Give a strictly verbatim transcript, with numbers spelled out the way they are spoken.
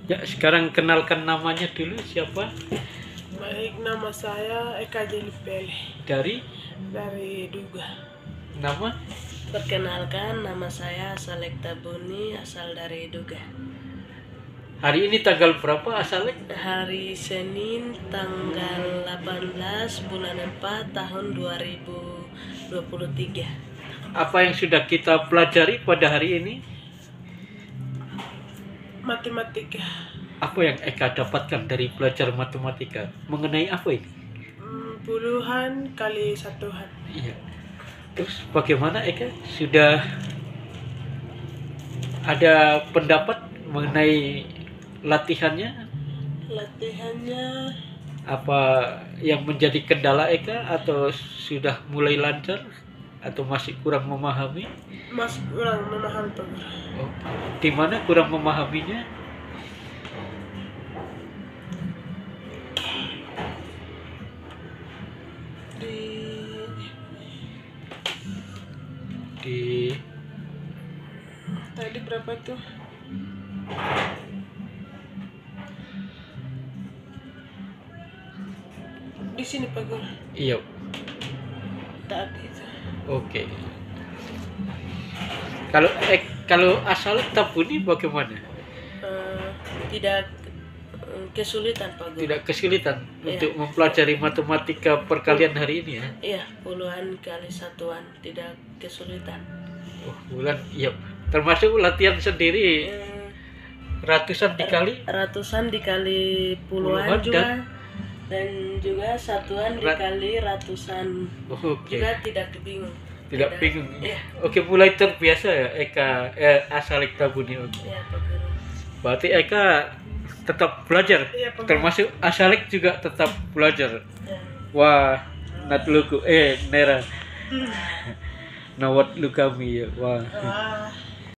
Ya, sekarang kenalkan namanya dulu siapa? Baik, nama saya Eka Jelipele Dari dari Duga. nama? Perkenalkan, nama saya Salekta Buni, asal dari Duga. Hari ini tanggal berapa asalnya? Hari Senin, tanggal delapan belas bulan empat tahun dua ribu dua puluh tiga. Apa yang sudah kita pelajari pada hari ini? Matematika. Apa yang Eka dapatkan dari belajar matematika? Mengenai apa ini? Hmm, puluhan kali satuan. Iya. Terus bagaimana Eka? Sudah ada pendapat mengenai latihannya? Latihannya Apa yang menjadi kendala Eka atau sudah mulai lancar atau masih kurang memahami? Mas kurang memahami Pak Guru. Oh, di mana kurang memahaminya? Di Di tadi berapa tuh? Di sini Pak Guru. iya. Tadi itu. Oke. Kalau eh, kalau asal tabuni bagaimana? eh, tidak eh, kesulitan Pak Guru. Tidak kesulitan Iya. untuk mempelajari matematika perkalian hari ini ya? Iya, puluhan kali satuan, tidak kesulitan. Oh, bulan, iya. Termasuk latihan sendiri Eh, ratusan dikali. ratusan dikali puluhan, Puluhan juga dan- dan juga satuan Rat- dikali ratusan Oh, oke. juga tidak bingung. Tidak bingung. Iya, Oke, mulai terbiasa ya Eka eh, asalik tabuni. Oke. iya Pak Guru. Berarti Eka tetap belajar. Iya Pak Guru. Termasuk asalik juga tetap belajar. Ya. Wah, natluku eh nera. Nawat lu kami ya. Wah. Ah,